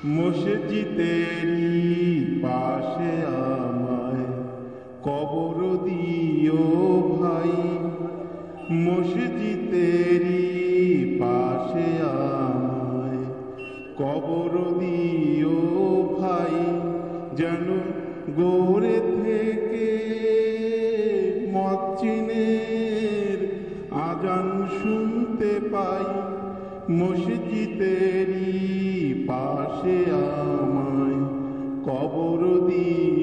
মসজিদেরই পাশে আমায় কবর দিও ভাই। মসজিদেরই পাশে আমায় কবর দিও ভাই। যেন গোরে থেকে মুয়াজ্জিনের আজান শুনতে পাই। মসজিদেরই পাশে আমায় কবর দিও